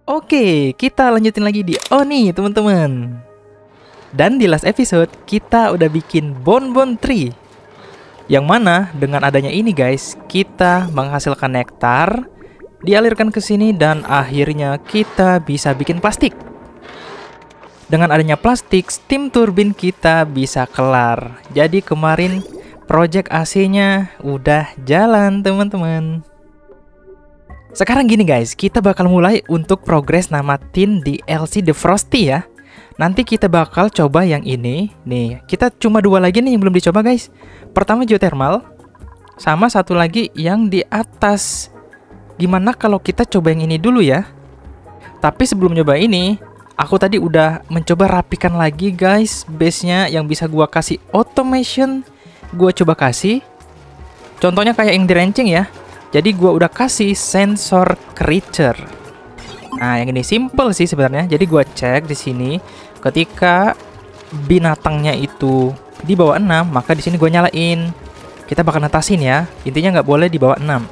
Oke, kita lanjutin lagi di Oni, teman-teman. Dan di last episode, kita udah bikin bonbon tree. Yang mana dengan adanya ini guys, kita menghasilkan nektar, dialirkan ke sini dan akhirnya kita bisa bikin plastik. Dengan adanya plastik, steam turbin kita bisa kelar. Jadi kemarin project AC-nya udah jalan, teman-teman. Sekarang gini guys, kita bakal mulai untuk progres namatin DLC The Frosty ya. Nanti kita bakal coba yang ini. Nih, kita cuma 2 lagi nih yang belum dicoba guys. Pertama geothermal, sama satu lagi yang di atas. Gimana kalau kita coba yang ini dulu ya? Tapi sebelum nyoba ini, aku tadi udah mencoba rapikan lagi guys base-nya yang bisa gua kasih automation. Gua coba kasih. Contohnya kayak yang di ranching ya. Jadi gua udah kasih sensor creature. Nah, yang ini simple sih sebenarnya. Jadi gua cek di sini ketika binatangnya itu di bawah 6, maka di sini gua nyalain. Kita bakal netasin ya. Intinya nggak boleh di bawah 6.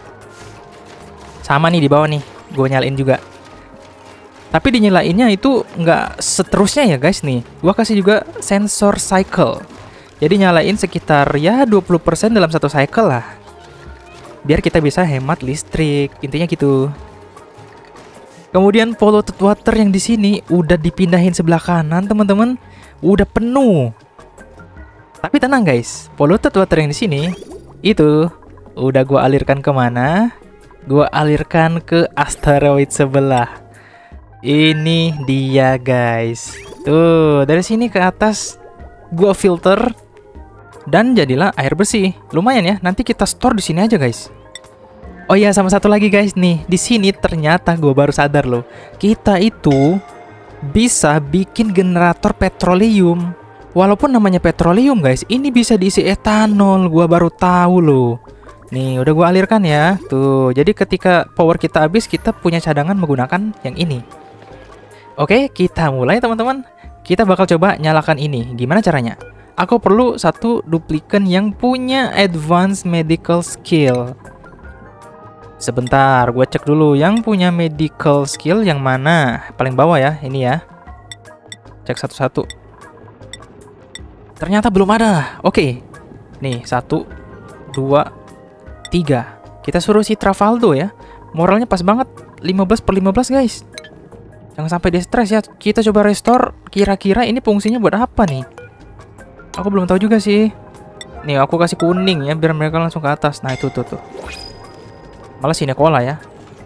Sama nih di bawah nih, gua nyalain juga. Tapi dinyalainnya itu nggak seterusnya ya guys nih. Gua kasih juga sensor cycle. Jadi nyalain sekitar ya 20% dalam satu cycle lah. Biar kita bisa hemat listrik, intinya gitu. Kemudian polluted water yang di sini udah dipindahin sebelah kanan, teman-teman. Udah penuh. Tapi tenang guys, polluted water yang di sini itu udah gua alirkan kemana? Gua alirkan ke asteroid sebelah. Ini dia guys. Tuh, dari sini ke atas gua filter. Dan jadilah air bersih. Lumayan ya. Nanti kita store di sini aja, guys. Oh ya, sama satu lagi, guys. Nih, di sini ternyata gue baru sadar loh. Kita itu bisa bikin generator petroleum. Walaupun namanya petroleum, guys, ini bisa diisi etanol. Gue baru tahu loh. Nih, udah gue alirkan ya. Tuh, jadi ketika power kita habis, kita punya cadangan menggunakan yang ini. Oke, kita mulai, teman-teman. Kita bakal coba nyalakan ini. Gimana caranya? Aku perlu satu duplikan yang punya advanced medical skill. Sebentar, gue cek dulu yang punya medical skill yang mana. Paling bawah ya, ini ya. Cek satu-satu. Ternyata belum ada. Oke. Nih, 1, 2, 3. Kita suruh si Travaldo ya. Moralnya pas banget, 15/15 guys. Jangan sampai dia stres ya. Kita coba restore. Kira-kira ini fungsinya buat apa nih? Aku belum tahu juga sih. Nih, aku kasih kuning ya biar mereka langsung ke atas. Nah, itu tuh. Malah sini kola ya.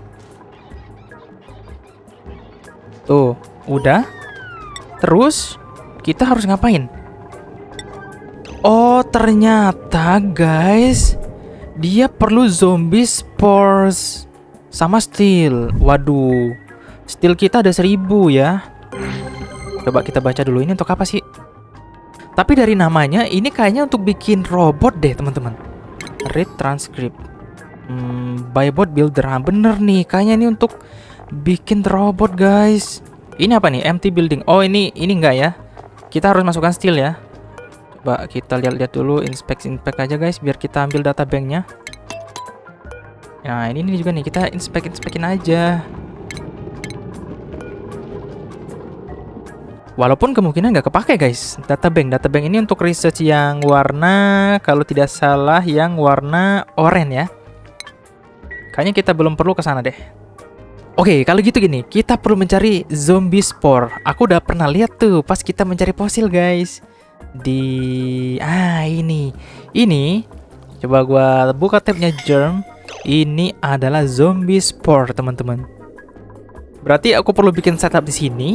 Tuh, udah. Terus kita harus ngapain? Oh, ternyata guys, dia perlu zombie spores sama steel. Waduh. Steel kita ada 1000 ya. Coba kita baca dulu ini untuk apa sih? Tapi dari namanya, ini kayaknya untuk bikin robot deh, teman-teman. Read transcript. Bybot builder. Bener nih, kayaknya ini untuk bikin robot, guys. Ini apa nih? Empty building. Oh, ini enggak ya. Kita harus masukkan steel ya. Coba kita lihat-lihat dulu. Inspect aja, guys. Biar kita ambil data banknya. Nah, ini juga nih. Kita inspekin aja. Walaupun kemungkinan nggak kepake guys. Data bank ini untuk research yang warna, kalau tidak salah yang warna oranye ya. Kayaknya kita belum perlu ke sana deh. Oke, kalau gitu gini, kita perlu mencari zombie spore. Aku udah pernah lihat tuh pas kita mencari fosil guys. Ini coba gua buka tabnya germ. Ini adalah zombie spore, teman-teman. Berarti aku perlu bikin setup di sini.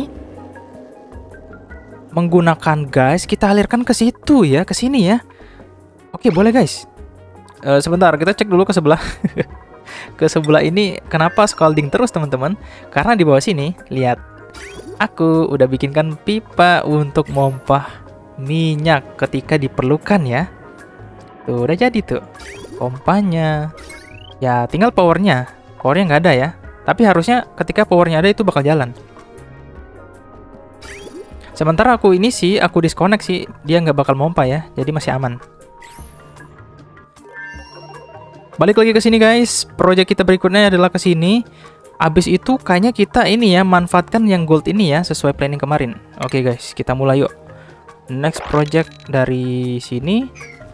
Menggunakan gas, kita alirkan ke situ ya, ke sini ya. Oke, boleh guys. Sebentar, kita cek dulu ke sebelah. Ke sebelah ini kenapa scalding terus, teman-teman? Karena di bawah sini, lihat. Aku udah bikinkan pipa untuk mompah minyak ketika diperlukan ya. Tuh, udah jadi tuh. Pompanya. Ya, tinggal powernya. Powernya nggak ada ya. Tapi harusnya ketika powernya ada itu bakal jalan. Sementara aku disconnect sih, dia nggak bakal mompa ya, jadi masih aman. Balik lagi ke sini guys, project kita berikutnya adalah ke sini. Abis itu kayaknya kita ini ya, manfaatkan yang gold ini ya, sesuai planning kemarin. Oke guys, kita mulai yuk. Next project dari sini.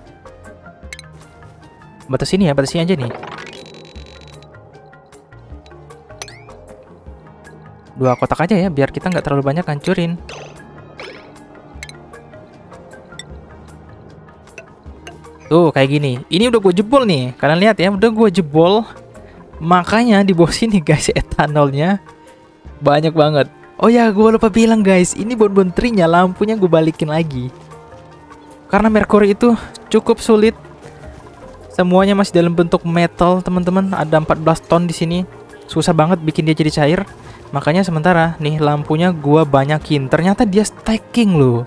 Batas sini ya, batas sini aja nih. 2 kotak aja ya, biar kita nggak terlalu banyak hancurin. Tuh, kayak gini. Ini udah gue jebol nih. Kalian lihat ya, udah gue jebol. Makanya di bawah sini guys, etanolnya banyak banget. Oh ya, gue lupa bilang guys, ini bonbon trinya lampunya gue balikin lagi. Karena merkuri itu cukup sulit. Semuanya masih dalam bentuk metal, teman-teman. Ada 14 ton di sini. Susah banget bikin dia jadi cair. Makanya sementara nih lampunya gue banyakin. Ternyata dia stacking loh.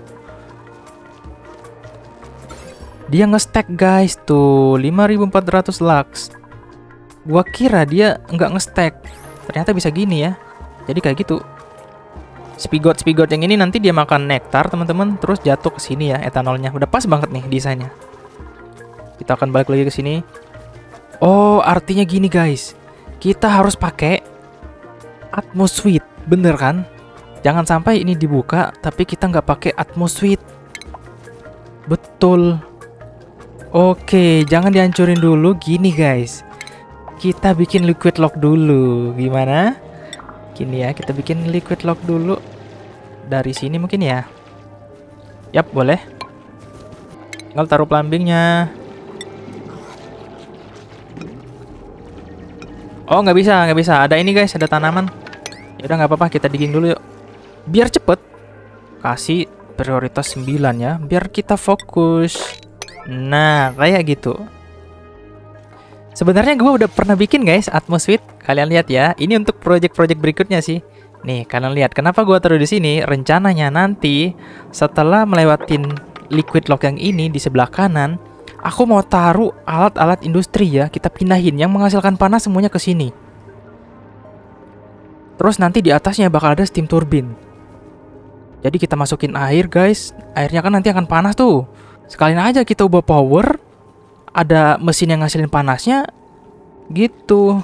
Dia nge-stack guys tuh 5400 lux. Gua kira dia nggak nge-stack. Ternyata bisa gini ya. Jadi kayak gitu. Spigot yang ini nanti dia makan nektar, teman-teman, terus jatuh ke sini ya etanolnya. Udah pas banget nih desainnya. Kita akan balik lagi ke sini. Oh, artinya gini guys. Kita harus pakai atmosuite, bener kan? Jangan sampai ini dibuka tapi kita nggak pakai atmosuite. Betul. Oke, jangan dihancurin dulu. Gini guys, kita bikin liquid lock dulu. Gimana? Gini ya, kita bikin liquid lock dulu. Dari sini mungkin ya. Yap, boleh. Tinggal taruh plumbingnya. Oh, nggak bisa. Ada ini guys, ada tanaman. Ya udah nggak apa-apa, kita digging dulu yuk. Biar cepet. Kasih prioritas 9 ya, biar kita fokus. Nah, kayak gitu. Sebenarnya gue udah pernah bikin guys atmosuite. Kalian lihat ya, ini untuk project-project berikutnya sih. Nih, kalian lihat kenapa gue taruh di sini? Rencananya nanti setelah melewatin liquid lock yang ini di sebelah kanan, aku mau taruh alat-alat industri ya. Kita pindahin yang menghasilkan panas semuanya ke sini. Terus nanti di atasnya bakal ada steam turbine. Jadi kita masukin air guys. Airnya kan nanti akan panas tuh. Sekalian aja kita ubah power. Ada mesin yang ngasilin panasnya gitu.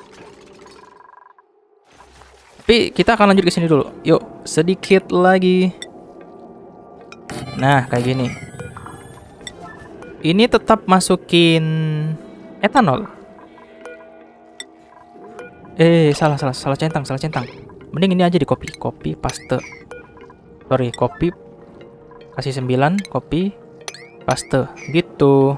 Tapi kita akan lanjut ke sini dulu. Yuk, sedikit lagi. Nah, kayak gini. Ini tetap masukin etanol. Salah centang. Mending ini aja di copy paste. Sorry, copy. Kasih 9, copy paste gitu.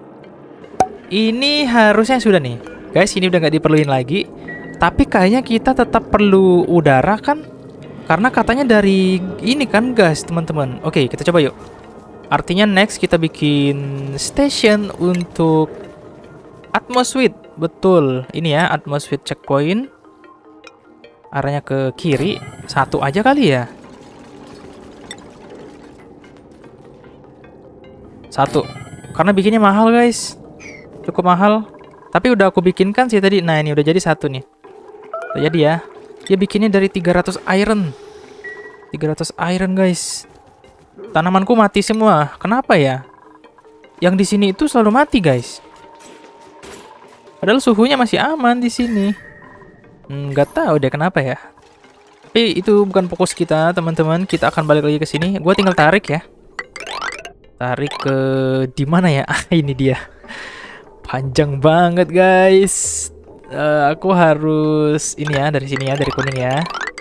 Ini harusnya sudah nih. Guys, ini udah nggak diperluin lagi. Tapi kayaknya kita tetap perlu udara kan? Karena katanya dari ini kan guys, teman-teman. Oke, kita coba yuk. Artinya next kita bikin station untuk atmosuite. Betul, ini ya atmosuite checkpoint. Arahnya ke kiri. 1 aja kali ya. 1. Karena bikinnya mahal guys. Cukup mahal. Tapi udah aku bikinkan sih tadi. Nah, ini udah jadi 1 nih. Udah jadi ya. Dia bikinnya dari 300 iron. 300 iron guys. Tanamanku mati semua. Kenapa ya? Yang di sini itu selalu mati guys. Padahal suhunya masih aman di sini. Nggak tahu deh kenapa ya. Tapi itu bukan fokus kita, teman-teman. Kita akan balik lagi ke sini. Gua tinggal tarik ya. Tarik ke di mana ya? Ini dia. Panjang banget guys. Aku harus ini ya, dari sini ya, dari kuning ya.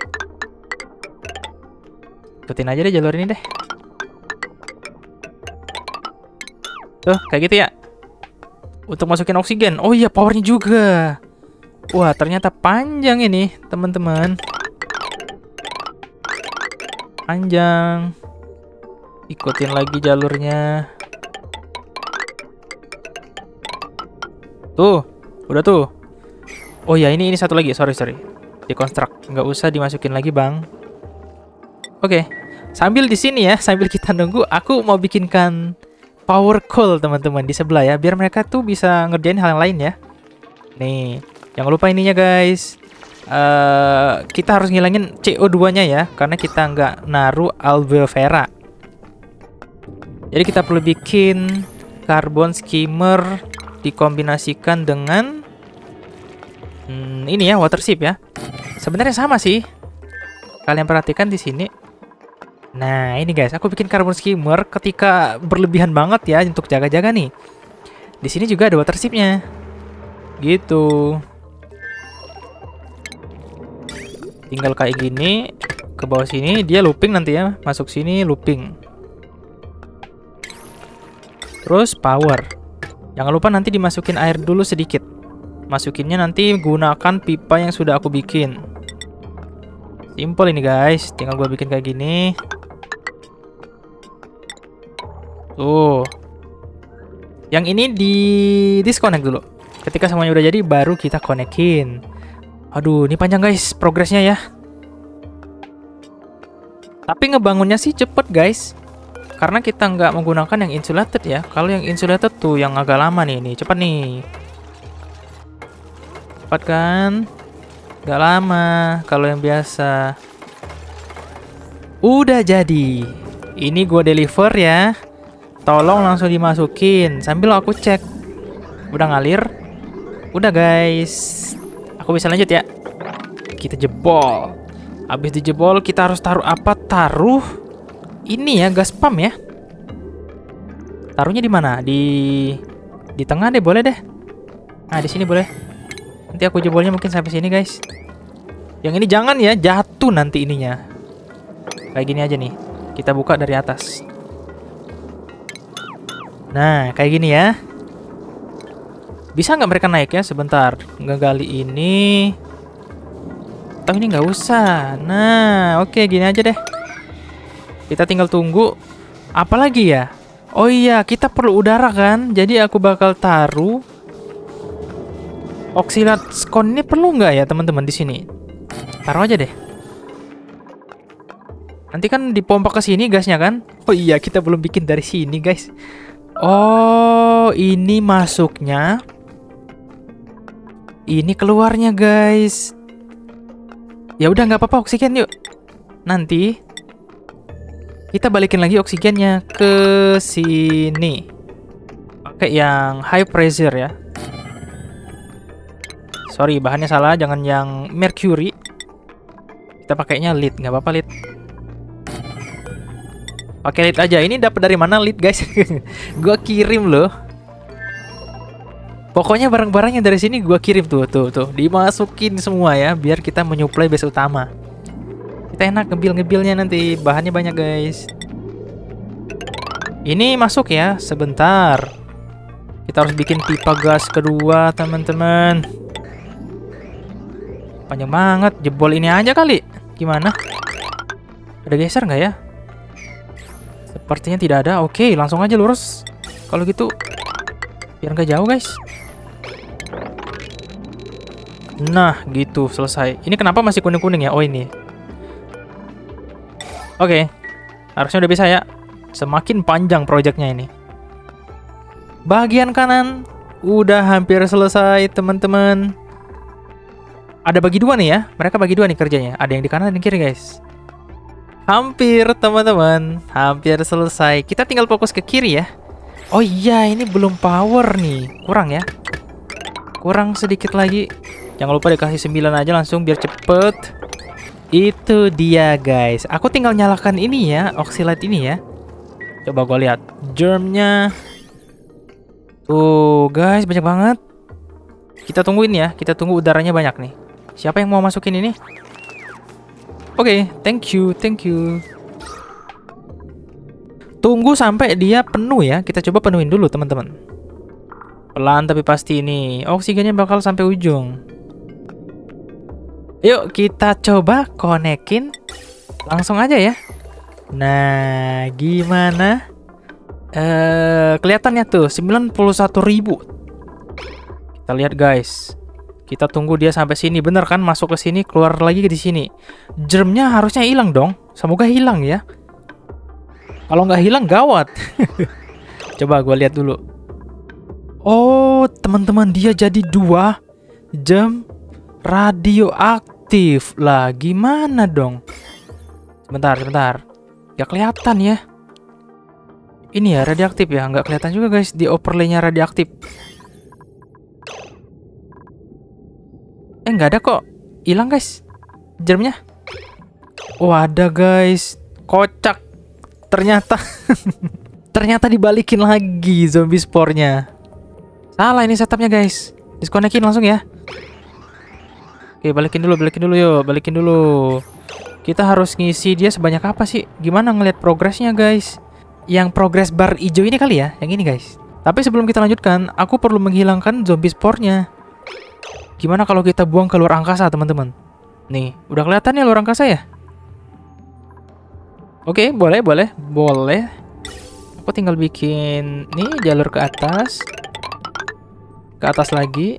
Ikutin aja deh jalur ini deh. Tuh, kayak gitu ya. Untuk masukin oksigen. Oh iya, powernya juga. Wah, ternyata panjang ini, teman-teman. Panjang. Ikutin lagi jalurnya. Tuh, udah tuh. Oh ya, ini satu lagi. Sorry. Deconstruct. Nggak usah dimasukin lagi, Bang. Oke. Sambil di sini ya, sambil kita nunggu, aku mau bikinkan power coal, teman-teman, di sebelah ya, biar mereka tuh bisa ngerjain hal yang lain ya. Nih, jangan lupa ininya, guys. Kita harus ngilangin CO2-nya ya, karena kita nggak naruh aloe vera. Jadi kita perlu bikin carbon skimmer dikombinasikan dengan Ini ya water ship ya. Sebenarnya sama sih. Kalian perhatikan di sini. Nah, ini guys, aku bikin carbon skimmer ketika berlebihan banget ya untuk jaga-jaga nih. Di sini juga ada water ship-nya. Gitu. Tinggal kayak gini, ke bawah sini dia looping nanti ya, masuk sini looping. Terus power. Jangan lupa nanti dimasukin air dulu sedikit. Masukinnya nanti gunakan pipa yang sudah aku bikin. Simple ini guys, tinggal gue bikin kayak gini. Tuh. Yang ini di disconnect dulu. Ketika semuanya udah jadi baru kita konekin. Aduh, ini panjang guys progresnya ya. Tapi ngebangunnya sih cepet guys. Karena kita nggak menggunakan yang insulated ya. Kalau yang insulated tuh yang agak lama nih. Nih, cepet nih. Cepat kan? Gak lama kalau yang biasa. Udah jadi. Ini gue deliver ya. Tolong langsung dimasukin. Sambil aku cek. Udah ngalir? Udah guys. Aku bisa lanjut ya. Kita jebol. Habis dijebol kita harus taruh apa? Taruh ini ya, gas pump ya. Taruhnya di mana? Di tengah deh, boleh deh. Nah, di sini boleh. Nanti aku jebolnya mungkin sampai sini guys. Yang ini jangan ya, jatuh nanti ininya. Kayak gini aja nih. Kita buka dari atas. Nah, kayak gini ya. Bisa nggak mereka naik ya? Sebentar. Ngegali ini. Atau ini nggak usah. Nah, oke, gini aja deh. Kita tinggal tunggu. Apalagi ya? Oh iya, kita perlu udara kan? Jadi aku bakal taruh Oxylatcon ini perlu nggak ya teman-teman di sini? Taruh aja deh. Nanti kan dipompa ke sini gasnya kan? Oh iya, kita belum bikin dari sini guys. Oh, ini masuknya. Ini keluarnya guys. Ya udah nggak apa-apa, oksigen yuk. Nanti kita balikin lagi oksigennya ke sini. Pakai yang high pressure ya. Sorry, bahannya salah, jangan yang mercury. Kita pakainya lead, nggak apa-apa lead. Pakai lead aja. Ini dapat dari mana lead guys? Gua kirim loh. Pokoknya barang-barangnya dari sini gua kirim tuh, dimasukin semua ya, biar kita menyuplai base utama. Kita enak ngebil-ngebilnya nanti, bahannya banyak guys. Ini masuk ya, sebentar. Kita harus bikin pipa gas kedua teman-teman. Panjang banget, jebol ini aja kali. Gimana? Ada geser nggak ya? Sepertinya tidak ada. Oke, langsung aja lurus. Kalau gitu, biar nggak jauh guys. Nah, gitu, selesai. Ini kenapa masih kuning-kuning ya? Oh, ini. Oke, harusnya udah bisa ya. Semakin panjang proyeknya ini. Bagian kanan udah hampir selesai teman-teman. Ada bagi dua nih ya. Mereka bagi dua nih kerjanya. Ada yang di kanan dan di kiri guys. Hampir teman-teman. Hampir selesai. Kita tinggal fokus ke kiri ya. Oh iya, ini belum power nih. Kurang ya. Kurang sedikit lagi. Jangan lupa dikasih 9 aja langsung biar cepet. Itu dia guys. Aku tinggal nyalakan ini ya. Oxylite ini ya. Coba gue lihat. Germnya. Tuh guys, banyak banget. Kita tungguin ya. Kita tunggu udaranya banyak nih. Siapa yang mau masukin ini? Oke, thank you. Tunggu sampai dia penuh ya. Kita coba penuhin dulu teman-teman. Pelan tapi pasti ini. Oksigennya bakal sampai ujung. Yuk kita coba konekin. Langsung aja ya. Nah, gimana? Kelihatannya tuh 91.000. Kita lihat guys. Kita tunggu dia sampai sini, bener kan? Masuk ke sini, keluar lagi ke di sini. Germnya harusnya hilang dong. Semoga hilang ya. Kalau nggak hilang gawat. Coba gue lihat dulu. Oh, teman-teman, dia jadi 2 jam radioaktif lah. Gimana dong? Sebentar. Gak kelihatan ya. Ini ya radioaktif ya, nggak kelihatan juga guys di overlay-nya radioaktif. nggak ada kok. Hilang guys. Germnya. Oh, ada guys. Kocak. Ternyata. Ternyata dibalikin lagi zombie spornya. Salah ini setupnya guys. Disconnectin langsung ya. Oke, balikin dulu yuk. Balikin dulu. Kita harus ngisi dia sebanyak apa sih? Gimana ngeliat progresnya guys? Yang progress bar hijau ini kali ya? Yang ini guys. Tapi sebelum kita lanjutkan, aku perlu menghilangkan zombie spornya. Gimana kalau kita buang ke luar angkasa teman-teman? Nih, udah kelihatan ya luar angkasa ya? Oke, boleh. Aku tinggal bikin nih jalur ke atas. Ke atas lagi.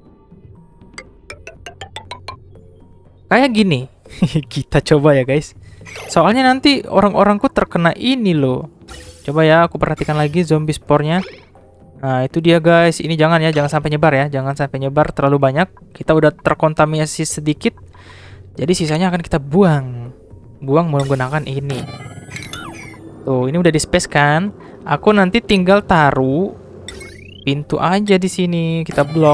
Kayak gini. Kita coba ya guys. Soalnya nanti orang-orangku terkena ini loh. Coba ya, aku perhatikan lagi zombie spornya. Nah, itu dia guys. Ini jangan ya, jangan sampai nyebar ya. Jangan sampai nyebar terlalu banyak. Kita udah terkontaminasi sedikit. Jadi sisanya akan kita buang. Buang menggunakan ini. Tuh, ini udah di space kan. Aku nanti tinggal taruh pintu aja di sini. Kita blok.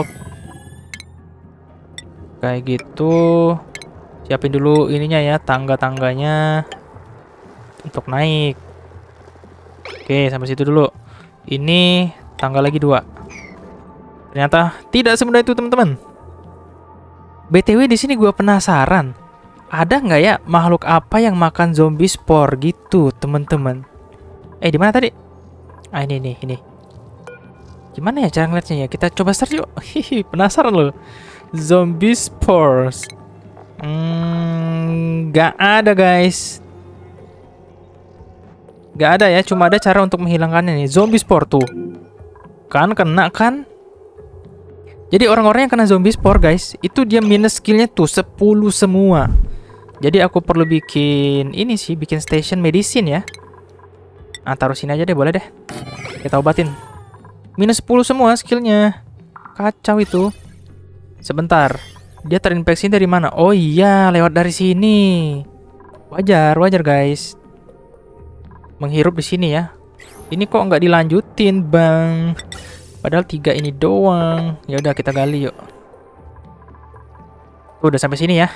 Kayak gitu. Siapin dulu ininya ya, tangga-tangganya untuk naik. Oke, sampai situ dulu. Ini tangga lagi 2. Ternyata tidak semudah itu, teman-teman. BTW di sini gua penasaran. Ada nggak ya makhluk apa yang makan zombie spore gitu, teman-teman? Di mana tadi? Ah, ini. Gimana ya cara ngeliatnya ya? Kita coba search yuk. Hihi, penasaran loh. Zombie spores. Nggak ada guys. Nggak ada ya, cuma ada cara untuk menghilangkannya nih. Zombie spore tuh. Kan kena kan? Jadi orang-orang yang kena zombie spore guys, itu dia minus skillnya tuh 10 semua. Jadi aku perlu bikin ini sih, bikin station medicine ya. Nah, taruh sini aja deh, boleh deh. Kita obatin. Minus 10 semua skillnya. Kacau itu. Sebentar. Dia terinfeksi dari mana? Oh iya, lewat dari sini. Wajar guys. Menghirup di sini ya. Ini kok nggak dilanjutin, Bang? Padahal 3 ini doang. Ya udah kita gali yuk. Tuh, udah sampai sini ya.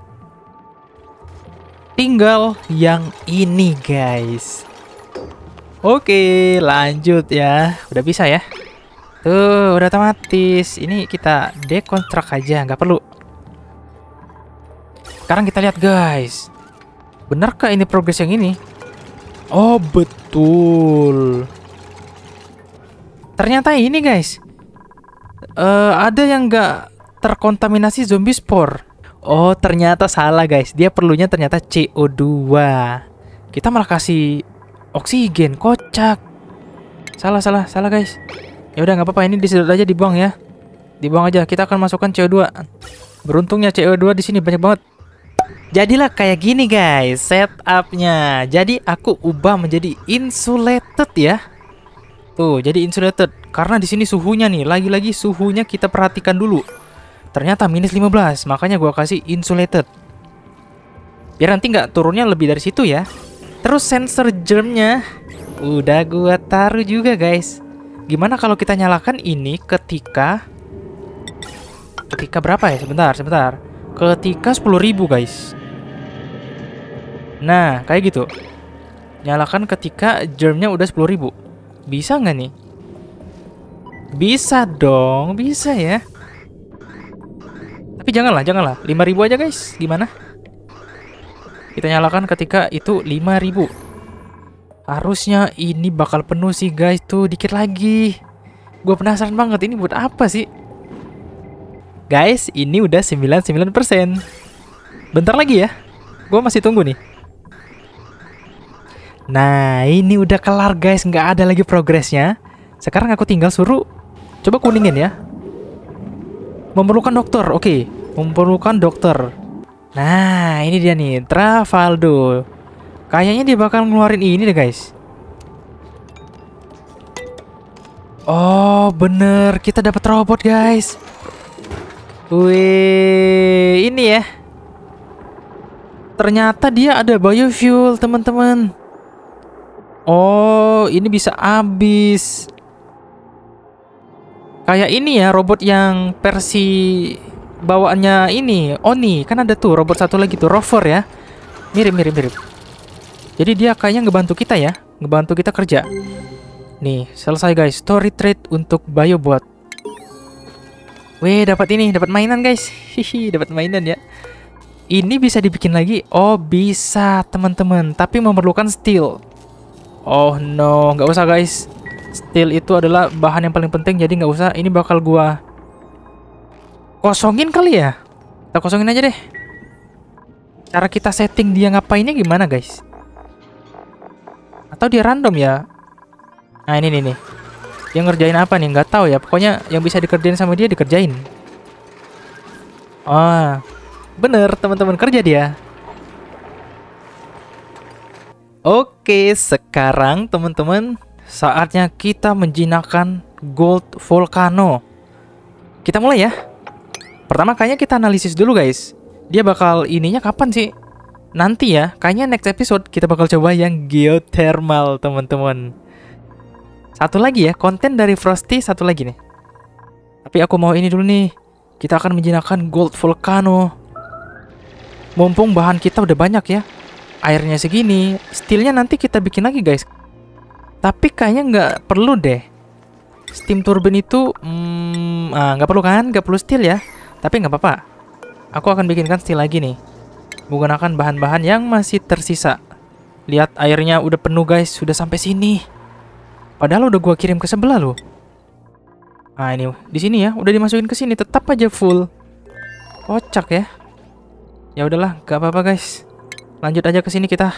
Tinggal yang ini, guys. Oke, lanjut ya. Udah bisa ya. Tuh, udah otomatis. Ini kita dekonstruk aja, nggak perlu. Sekarang kita lihat guys. Benarkah ini progres yang ini? Oh, betul. Ternyata ini guys. Ada yang nggak terkontaminasi zombie spore. Oh, ternyata salah guys. Dia perlunya ternyata CO2. Kita malah kasih oksigen. Kocak. Salah guys. Ya udah nggak apa-apa, ini disedot aja, dibuang ya. Dibuang aja. Kita akan masukkan CO2. Beruntungnya CO2 di sini banyak banget. Jadilah kayak gini guys setupnya. Jadi aku ubah menjadi insulated ya. Tuh, jadi insulated. Karena di sini suhunya nih, lagi-lagi suhunya kita perhatikan dulu. Ternyata minus 15, makanya gua kasih insulated. Biar nanti nggak turunnya lebih dari situ ya. Terus sensor germnya udah gua taruh juga guys. Gimana kalau kita nyalakan ini ketika berapa ya? Sebentar. Ketika 10.000 guys. Nah, kayak gitu. Nyalakan ketika germnya udah 10.000. Bisa nggak nih? Bisa dong, bisa ya. Tapi janganlah. 5.000 aja guys. Gimana? Kita nyalakan ketika itu 5.000. Harusnya ini bakal penuh sih guys. Tuh, dikit lagi. Gue penasaran banget ini buat apa sih? Guys, ini udah 99%. Bentar lagi ya. Gue masih tunggu nih. Nah, ini udah kelar guys. Nggak ada lagi progresnya. Sekarang aku tinggal suruh. Coba kuningin ya. Memerlukan dokter. Oke. Memerlukan dokter. Nah, ini dia nih. Travaldo. Kayaknya dia bakal ngeluarin ini deh guys. Oh, bener. Kita dapat robot guys. Wih, ini ya. Ternyata dia ada biofuel, teman-teman. Oh, ini bisa habis. Kayak ini ya, robot yang versi bawaannya ini Oni. Kan ada tuh robot satu lagi tuh, Rover ya. Mirip. Jadi dia kayaknya ngebantu kita ya, ngebantu kita kerja. Nih, selesai guys. Story trade untuk Biobot. Weh, dapat ini, dapat mainan guys. Hihi, dapat mainan ya. Ini bisa dibikin lagi? Oh, bisa teman-teman, tapi memerlukan steel. Oh no, nggak usah guys. Steel itu adalah bahan yang paling penting, jadi nggak usah. Ini bakal gua kosongin kali ya. Kita kosongin aja deh. Cara kita setting dia ngapainnya gimana guys? Atau dia random ya? Nah ini nih. Yang ngerjain apa nih? Nggak tahu ya. Pokoknya yang bisa dikerjain sama dia dikerjain. Ah, bener teman-teman, kerja dia. Oke, sekarang teman-teman saatnya kita menjinakkan Gold Volcano. Kita mulai ya. Pertama kayaknya kita analisis dulu guys. Dia bakal ininya kapan sih? Nanti ya, kayaknya next episode kita bakal coba yang geothermal teman-teman. Satu lagi ya, konten dari Frosty satu lagi nih. Tapi aku mau ini dulu nih. Kita akan menjinakkan Gold Volcano. Mumpung bahan kita udah banyak ya. Airnya segini, steelnya nanti kita bikin lagi guys. Tapi kayaknya nggak perlu deh. Steam turbine itu, nggak perlu kan? Nggak perlu steel ya. Tapi nggak apa-apa. Aku akan bikinkan steel lagi nih. Menggunakan bahan-bahan yang masih tersisa. Lihat airnya udah penuh guys, sudah sampai sini. Padahal udah gua kirim ke sebelah loh. Nah ini di sini ya, udah dimasukin ke sini, tetap aja full. Kocak ya. Ya udahlah, nggak apa-apa guys. Lanjut aja ke sini kita.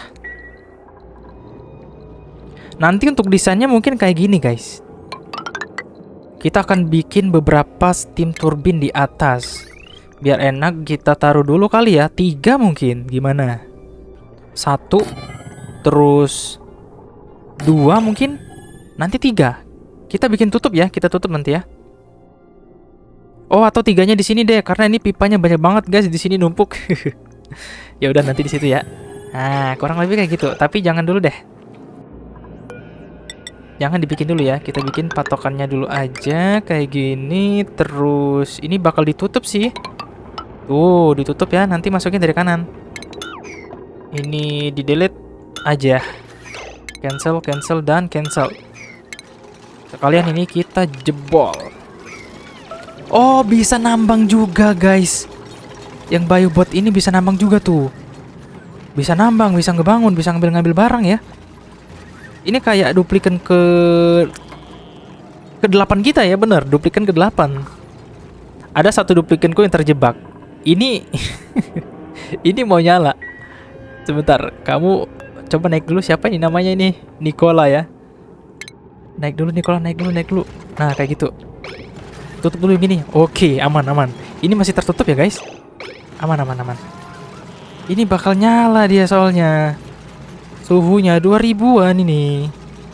Nanti untuk desainnya mungkin kayak gini guys. Kita akan bikin beberapa steam turbine di atas. Biar enak kita taruh dulu kali ya. 3 mungkin. Gimana? 1. Terus 2 mungkin. Nanti 3. Kita bikin tutup ya. Kita tutup nanti ya. Oh, atau 3-nya di sini deh. Karena ini pipanya banyak banget guys. Di sini numpuk. Ya udah nanti di situ ya. Nah, kurang lebih kayak gitu. Tapi jangan dulu deh. Jangan dibikin dulu ya. Kita bikin patokannya dulu aja kayak gini. Terus ini bakal ditutup sih. Tuh, ditutup ya. Nanti masukin dari kanan. Ini di-delete aja. Cancel dan cancel. Sekalian ini kita jebol. Oh, bisa nambang juga guys. Yang Biobot ini bisa nambang juga tuh. Bisa nambang, bisa ngebangun, bisa ngambil-ngambil barang ya. Ini kayak duplikan ke-8 kita ya, bener. Duplikan ke-8. Ada satu duplikanku yang terjebak. Ini ini mau nyala. Sebentar, kamu coba naik dulu. Siapa ini namanya ini? Nicola ya. Naik dulu Nicola, naik dulu. Nah, kayak gitu. Tutup dulu gini. Oke, aman. Ini masih tertutup ya, guys. Aman. Ini bakal nyala dia soalnya. Suhunya 2000-an ini.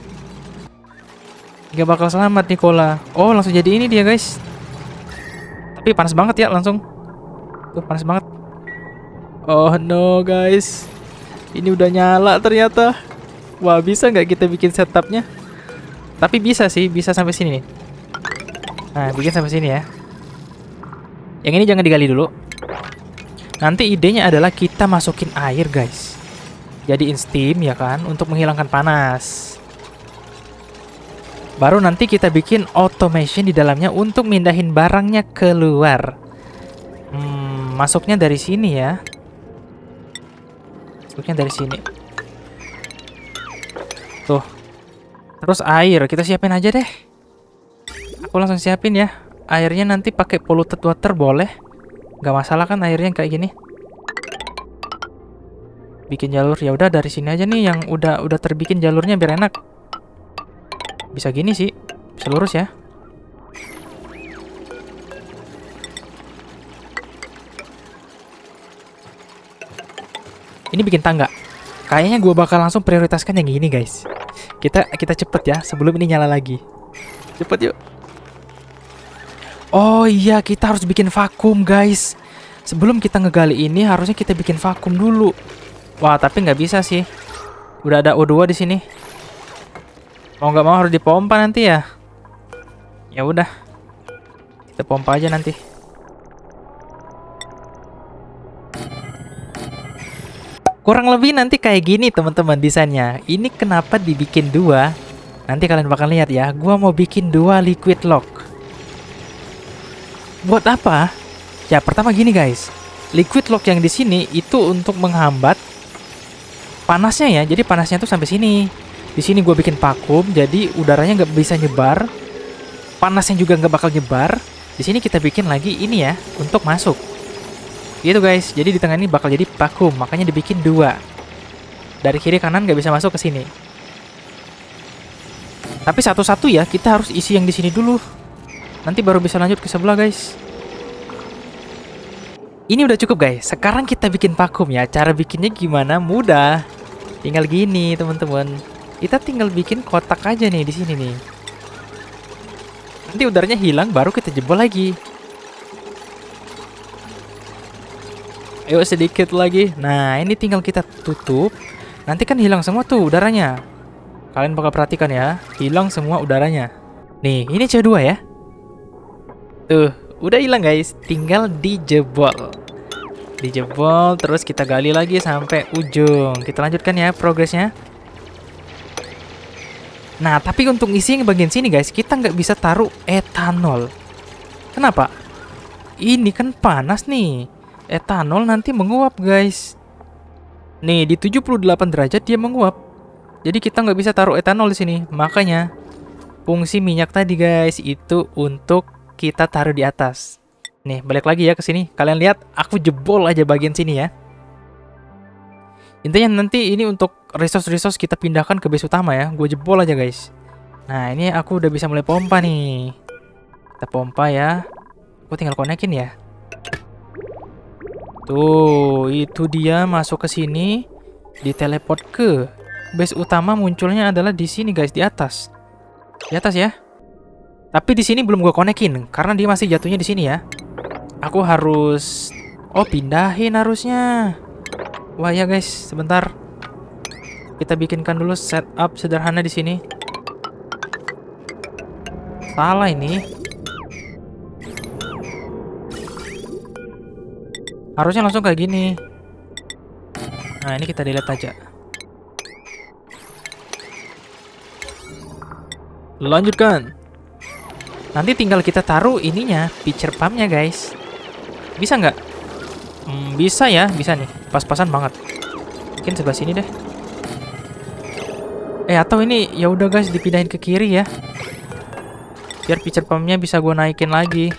Gak bakal selamat Nicola. Oh, langsung jadi ini dia, guys. Tapi panas banget ya langsung. Tuh, panas banget. Oh no, guys. Ini udah nyala ternyata. Wah, bisa nggak kita bikin setupnya? Tapi bisa sih, bisa sampai sini nih. Nah, bikin sampai sini ya. Yang ini jangan digali dulu. Nanti idenya adalah kita masukin air, guys. Jadiin steam ya kan, untuk menghilangkan panas. Baru nanti kita bikin automation di dalamnya untuk mindahin barangnya keluar. Masuknya dari sini ya. Masuknya dari sini. Tuh. Terus air, kita siapin aja deh. Aku langsung siapin ya. Airnya nanti pakai polluted water boleh. Gak masalah kan airnya kayak gini. Bikin jalur ya udah dari sini aja nih yang udah terbikin jalurnya biar enak. Bisa gini sih. Bisa lurus ya. Ini bikin tangga. Kayaknya gue bakal langsung prioritaskan yang gini, guys. Kita cepet ya sebelum ini nyala lagi. Cepet yuk. Oh iya, kita harus bikin vakum, guys. Sebelum kita ngegali ini harusnya kita bikin vakum dulu. Wah, tapi nggak bisa sih. Udah ada O2 di sini. Mau nggak mau harus dipompa nanti ya. Ya udah. Kita pompa aja nanti. Kurang lebih nanti kayak gini teman-teman desainnya. Ini kenapa dibikin dua? Nanti kalian bakal lihat ya. Gua mau bikin dua liquid lock. Buat apa? Ya pertama gini guys. Liquid lock yang di sini itu untuk menghambat panasnya ya. Jadi panasnya tuh sampai sini. Di sini gue bikin vakum, jadi udaranya nggak bisa nyebar. Panasnya juga nggak bakal nyebar. Di sini kita bikin lagi ini ya untuk masuk. Gitu guys. Jadi di tengah ini bakal jadi vakum, makanya dibikin dua. Dari kiri kanan nggak bisa masuk ke sini. Tapi satu-satu ya, kita harus isi yang di sini dulu. Nanti baru bisa lanjut ke sebelah guys. Ini udah cukup guys. Sekarang kita bikin vakum ya. Cara bikinnya gimana? Mudah. Tinggal gini teman-teman. Kita tinggal bikin kotak aja nih di sini nih. Nanti udaranya hilang, baru kita jebol lagi. Ayo sedikit lagi. Nah, ini tinggal kita tutup. Nanti kan hilang semua tuh udaranya. Kalian bakal perhatikan ya. Hilang semua udaranya. Nih, ini C2 ya. Tuh, udah hilang guys. Tinggal dijebol. Dijebol, terus kita gali lagi sampai ujung. Kita lanjutkan ya progresnya. Nah, tapi untuk isi yang bagian sini guys, kita nggak bisa taruh etanol. Kenapa? Ini kan panas nih. Etanol nanti menguap guys. Nih, di 78 derajat dia menguap. Jadi kita nggak bisa taruh etanol di sini. Makanya, fungsi minyak tadi guys, itu untuk kita taruh di atas. Nih, balik lagi ya ke sini. Kalian lihat, aku jebol aja bagian sini ya. Intinya nanti ini untuk resource-resource kita pindahkan ke base utama ya. Gue jebol aja guys. Nah, ini aku udah bisa mulai pompa nih. Kita pompa ya. Aku tinggal konekin ya. Tuh, itu dia masuk ke sini. Diteleport ke base utama, munculnya adalah di sini guys, di atas. Di atas ya. Tapi di sini belum gue konekin karena dia masih jatuhnya di sini ya. Aku harus pindahin harusnya. Wah ya guys, sebentar. Kita bikinkan dulu setup sederhana di sini. Salah ini. Harusnya langsung kayak gini. Nah, ini kita delete aja. Lanjutkan. Nanti tinggal kita taruh ininya, pitcher pumpnya guys. Bisa nggak? Bisa ya, bisa nih. Pas-pasan banget. Mungkin sebelah sini deh. Atau ini ya udah guys, dipindahin ke kiri ya. Biar pitcher pumpnya bisa gue naikin lagi.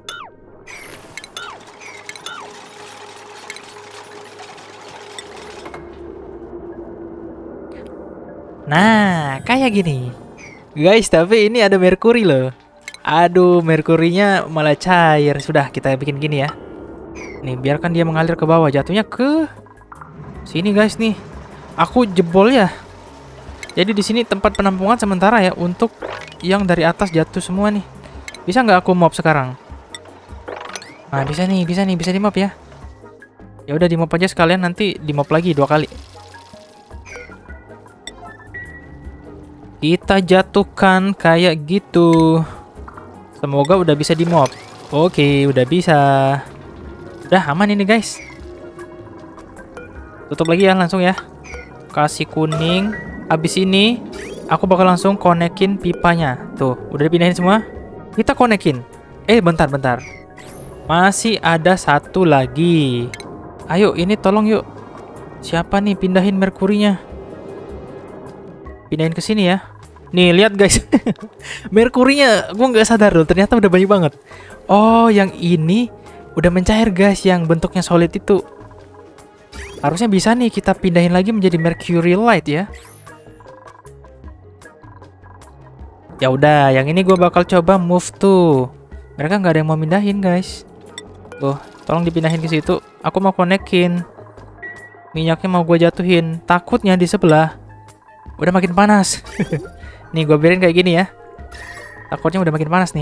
Nah, kayak gini. Guys, tapi ini ada merkuri loh. Aduh, merkurinya malah cair. Sudah, kita bikin gini ya. Nih, biarkan dia mengalir ke bawah. Jatuhnya ke sini guys nih. Aku jebol ya. Jadi di sini tempat penampungan sementara ya. Untuk yang dari atas jatuh semua nih. Bisa nggak aku mop sekarang? Nah, bisa nih, bisa di mop ya. Ya udah, di mop aja sekalian, nanti di mop lagi 2 kali. Kita jatuhkan kayak gitu. Semoga udah bisa di mop. Oke, udah bisa. Udah aman ini guys. Tutup lagi ya langsung ya. Kasih kuning. Habis ini aku bakal langsung konekin pipanya. Tuh, udah dipindahin semua. Kita konekin. Bentar. Masih ada satu lagi. Ayo, ini tolong yuk. Siapa nih pindahin merkurinya? Pindahin ke sini ya. Nih, lihat guys. Merkurinya gue nggak sadar loh, ternyata udah banyak banget. Oh, yang ini udah mencair guys, yang bentuknya solid itu. Harusnya bisa nih kita pindahin lagi menjadi mercury light ya. Ya udah, yang ini gue bakal coba move tuh. Mereka nggak ada yang mau pindahin guys. Tuh, tolong dipindahin ke situ. Aku mau konekin. Minyaknya mau gue jatuhin. Takutnya di sebelah udah makin panas. Nih, gue biarin kayak gini ya. Takutnya udah makin panas nih.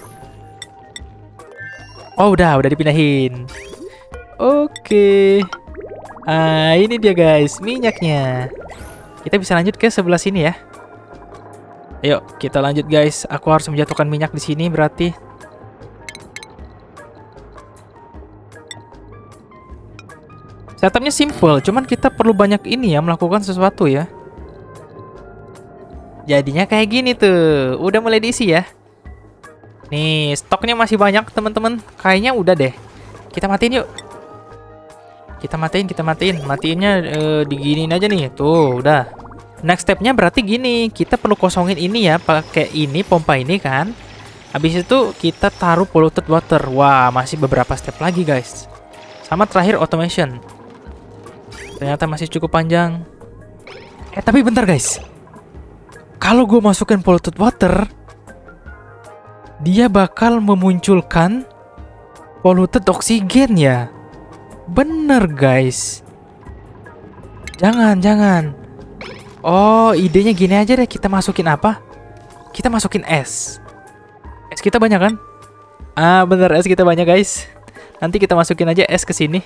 Oh, udah dipindahin. Oke. Ini dia guys, minyaknya. Kita bisa lanjut ke sebelah sini ya. Ayo, kita lanjut guys. Aku harus menjatuhkan minyak di sini berarti. Setupnya simple, cuman kita perlu banyak ini ya, melakukan sesuatu ya. Jadinya kayak gini tuh. Udah mulai diisi ya. Nih, stoknya masih banyak teman-teman. Kayaknya udah deh. Kita matiin yuk. Kita matiin. Matiinnya diginiin aja nih. Tuh, udah. Next stepnya berarti gini. Kita perlu kosongin ini ya. Pakai ini, pompa ini kan. Habis itu kita taruh polluted water. Wah, masih beberapa step lagi guys. Sama terakhir automation. Ternyata masih cukup panjang. Tapi bentar guys. Kalau gue masukin polluted water, dia bakal memunculkan polluted oksigen ya. Bener guys. Jangan. Oh, idenya gini aja deh. Kita masukin apa? Kita masukin es. Es kita banyak kan? Ah, bener, es kita banyak guys. Nanti kita masukin aja es ke sini.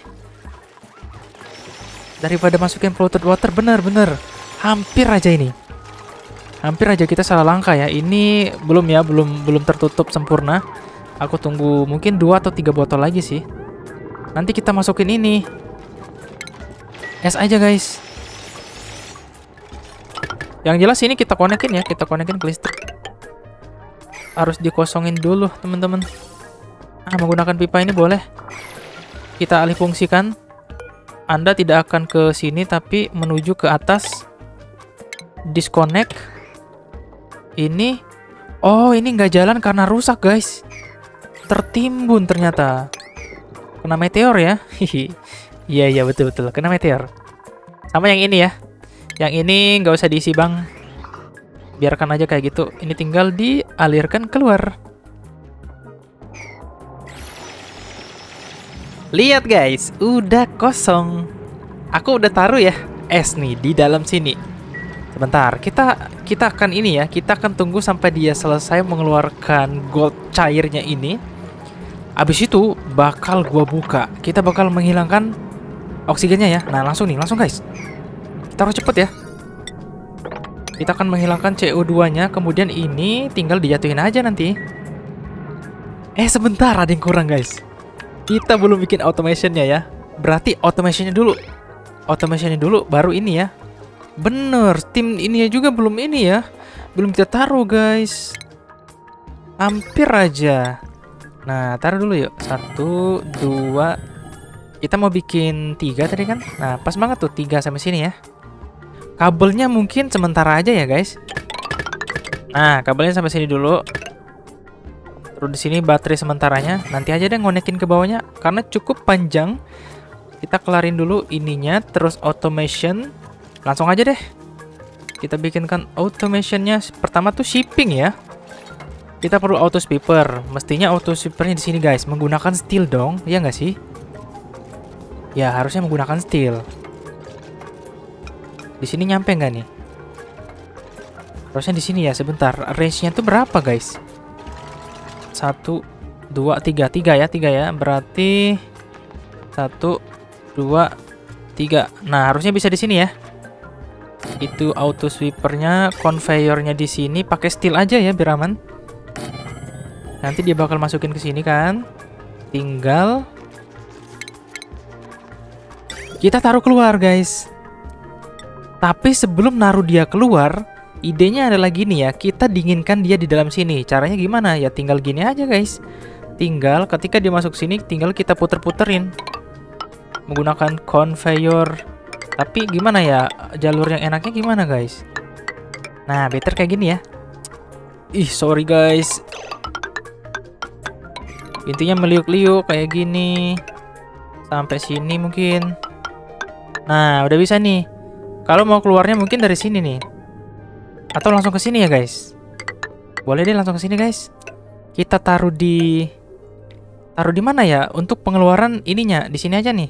Daripada masukin polluted water, bener. Hampir aja ini. Hampir aja kita salah langkah ya. Ini belum ya, belum tertutup sempurna. Aku tunggu mungkin 2 atau 3 botol lagi sih. Nanti kita masukin ini. Es aja guys. Yang jelas ini kita konekin ya, kita konekin ke listrik. Harus dikosongin dulu teman-teman. Menggunakan pipa ini boleh. Kita alih fungsikan. Anda tidak akan ke sini tapi menuju ke atas. Disconnect. Ini. Oh, ini nggak jalan karena rusak guys. Tertimbun ternyata. Kena meteor ya. Iya betul. Kena meteor. Sama yang ini ya. Yang ini nggak usah diisi bang. Biarkan aja kayak gitu. Ini tinggal dialirkan keluar. Lihat guys, udah kosong. Aku udah taruh ya es nih di dalam sini. Sebentar, kita akan ini ya. Kita akan tunggu sampai dia selesai mengeluarkan gold cairnya ini. Abis itu bakal gua buka. Kita bakal menghilangkan oksigennya ya. Nah langsung guys. Kita harus cepet ya. Kita akan menghilangkan CO2-nya. Kemudian ini tinggal dijatuhin aja nanti. Sebentar, ada yang kurang guys. Kita belum bikin automationnya ya. Berarti automationnya dulu. Automationnya dulu baru ini ya. Bener, tim ini juga belum ini ya. Belum kita taruh guys. Hampir aja. Nah, taruh dulu yuk. 1, 2. Kita mau bikin 3 tadi kan? Nah, pas banget tuh 3 sampai sini ya. Kabelnya mungkin sementara aja ya, guys. Nah, kabelnya sampai sini dulu. Terus di sini baterai sementaranya. Nanti aja deh ngonekin ke bawahnya karena cukup panjang. Kita kelarin dulu ininya, terus automation. Langsung aja deh. Kita bikinkan automationnya. Pertama tuh shipping ya. Kita perlu auto sweeper. Mestinya auto sweepernya di sini guys, menggunakan steel dong, ya nggak sih? Ya harusnya menggunakan steel. Di sini nyampe nggak nih? Harusnya di sini ya. Sebentar, range-nya tuh berapa guys? 1, 2, 3 ya. Berarti 1, 2, 3. Nah harusnya bisa di sini ya. Itu auto sweepernya, conveyornya di sini. Pakai steel aja ya biar aman. Nanti dia bakal masukin ke sini kan. Tinggal kita taruh keluar guys. Tapi sebelum naruh dia keluar, idenya adalah gini ya. Kita dinginkan dia di dalam sini. Caranya gimana? Ya tinggal gini aja guys. Tinggal ketika dia masuk sini, tinggal kita puter-puterin menggunakan conveyor. Tapi gimana ya? Jalur yang enaknya gimana guys? Nah better kayak gini ya. Sorry guys. Intinya meliuk-liuk kayak gini. Sampai sini mungkin. Nah, udah bisa nih. Kalau mau keluarnya mungkin dari sini nih. Atau langsung ke sini ya, guys. Boleh deh langsung ke sini, guys. Kita taruh di mana ya? Untuk pengeluaran ininya di sini aja nih.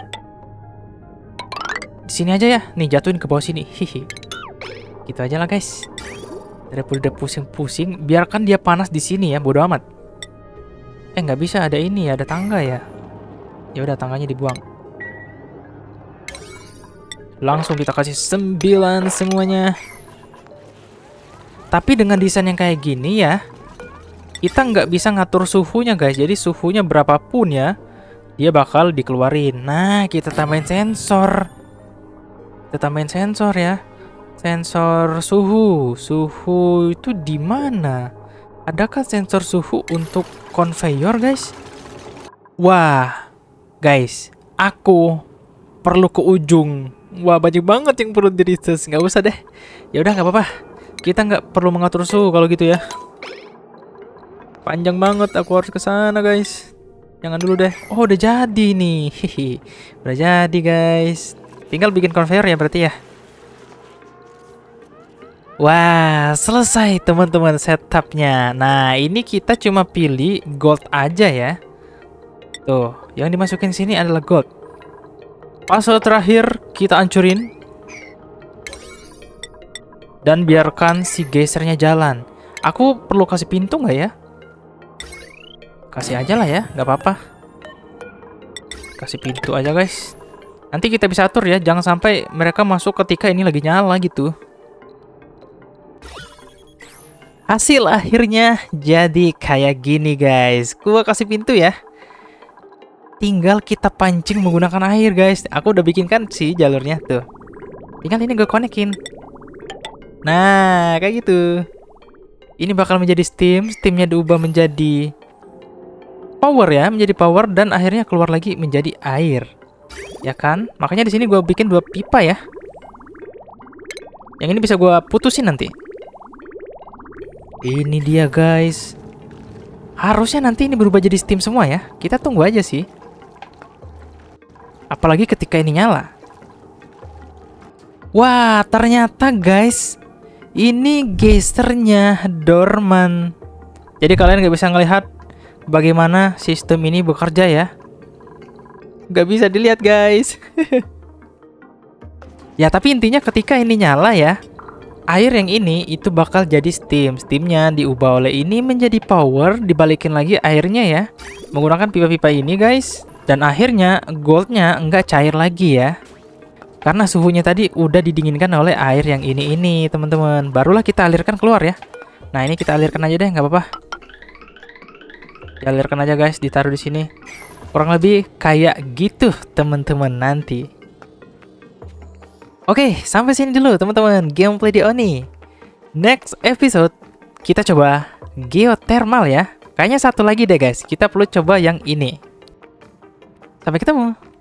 Di sini aja ya. Nih, jatuhin ke bawah sini. Hihi. Gitu aja lah, guys. Daripada pusing-pusing, biarkan dia panas di sini ya, bodo amat. Nggak bisa, ada ini ya, ada tangga ya. Ya udah, tangganya dibuang. Langsung kita kasih 9 semuanya. Tapi dengan desain yang kayak gini ya, kita nggak bisa ngatur suhunya guys. Jadi suhunya berapapun ya, dia bakal dikeluarin. Nah, kita tambahin sensor. Kita tambahin sensor ya. Sensor suhu. Suhu itu di mana? Adakah sensor suhu untuk conveyor, guys? Wah, guys, aku perlu ke ujung. Wah, banyak banget yang perlu di-research. Nggak usah deh. Ya udah, nggak apa-apa. Kita nggak perlu mengatur suhu kalau gitu ya. Panjang banget, aku harus ke sana, guys. Jangan dulu deh. Oh, udah jadi nih. Hihi. Udah jadi, guys. Tinggal bikin conveyor ya berarti ya. Wah, selesai teman-teman setupnya. Nah, ini kita cuma pilih gold aja ya. Tuh, yang dimasukin sini adalah gold. Puzzle terakhir kita hancurin. Dan biarkan si gesernya jalan. Aku perlu kasih pintu nggak ya? Kasih aja lah ya, nggak apa-apa. Kasih pintu aja, guys. Nanti kita bisa atur ya, jangan sampai mereka masuk ketika ini lagi nyala gitu. Hasil akhirnya jadi kayak gini, guys. Gua kasih pintu ya. Tinggal kita pancing menggunakan air, guys. Aku udah bikin kan sih jalurnya tuh. Tinggal ini gue konekin. Nah, kayak gitu. Ini bakal menjadi steam. Steamnya diubah menjadi power ya, menjadi power dan akhirnya keluar lagi menjadi air. Ya kan? Makanya di sini gue bikin 2 pipa ya. Yang ini bisa gue putusin nanti. Ini dia, guys. Harusnya nanti ini berubah jadi steam semua ya. Kita tunggu aja sih. Apalagi ketika ini nyala. Wah, ternyata guys, ini gesernya dorman. Jadi kalian nggak bisa ngelihat bagaimana sistem ini bekerja ya. Nggak bisa dilihat, guys. Ya, tapi intinya ketika ini nyala ya, air yang ini itu bakal jadi steam. Steamnya diubah oleh ini menjadi power, dibalikin lagi airnya ya, menggunakan pipa-pipa ini, guys. Dan akhirnya goldnya nggak cair lagi ya, karena suhunya tadi udah didinginkan oleh air yang ini teman-teman. Barulah kita alirkan keluar ya. Nah, ini kita alirkan aja deh, nggak apa-apa. Dialirkan aja, guys, ditaruh di sini. Kurang lebih kayak gitu teman-teman nanti. Oke, sampai sini dulu teman-teman gameplay di Oni. Next episode kita coba geothermal ya. Kayaknya satu lagi deh, guys. Kita perlu coba yang ini. Sampai ketemu.